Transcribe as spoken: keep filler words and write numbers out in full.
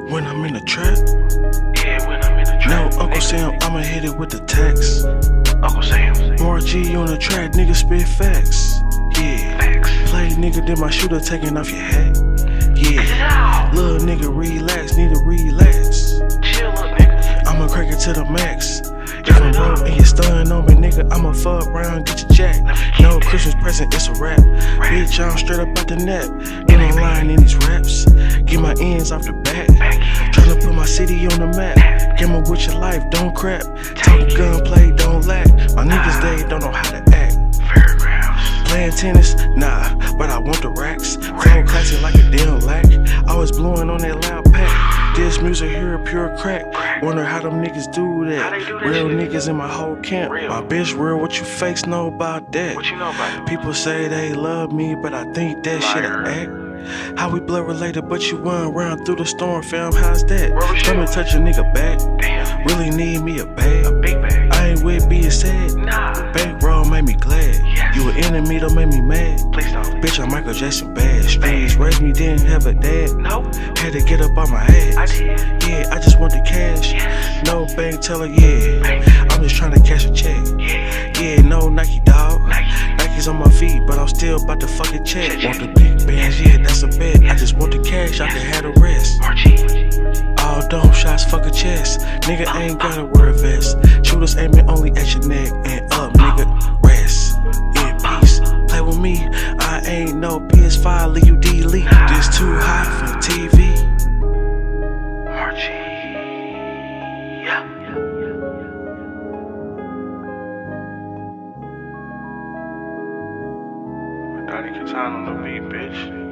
When I'm in the trap, Yeah, when I'm in the no trap. Uncle Sam, I'ma hit it with the tax. Uncle Sam. More G on the track, nigga spit facts. Yeah, Facts. play nigga, then my shooter taking off your hat. Yeah, Ow. little nigga relax, need to relax. Chill up, nigga. I'ma crank it to the max. If I'm broke and you stunning on me, nigga, I'ma fuck around, get your jack. No Christmas present, it's a rap. Bitch, I'm straight up out the net. Get in line in these raps. Get my ends off the back. Tryna put my city on the map. Gamble with your life, don't crap. Talk gunplay, don't lack. My niggas, they don't know how to act. Fairgrounds. Playing tennis, nah, but I want the racks. Flow classic like a damn lack. Always blowing on that loud pack. This music here, pure crack. Wonder how them niggas do that. How they do that Real shit? niggas in my whole camp. Real. My bitch real, what you fakes know about that? What you know about it? People say they love me, but I think that shit a Liar. act. How we blood related, but you run around through the storm, fam, how's that? Where was Come you? and touch a nigga back. Damn. Really need me a bag. A big bag. I ain't with being sad. Nah. Bankroll made me glad. Yes. You an enemy, don't make me mad. Please don't. Bitch, I'm Michael Jackson bad. Streets raised me, didn't have a dad. No. Had to get up on my ass. I did. Yeah, I just want the cash. Yes. No bank teller, yeah. Bank. I'm just trying to cash a check. Yeah. Yeah, no Nike dog. Nike. Nike's on my feet, but I'm still about to fucking check. Want the big bands, yeah, that's a bet. I just want the cash, I can have the rest. R G. All dome shots, fuck a chest. Nigga ain't gotta wear a vest. Shooters aiming only at your neck and up, nigga. Rest in peace. Play with me, I ain't no P S five, leave you delete. This too hot for T V. R G. Yeah. Daddy Katana on the beat, bitch.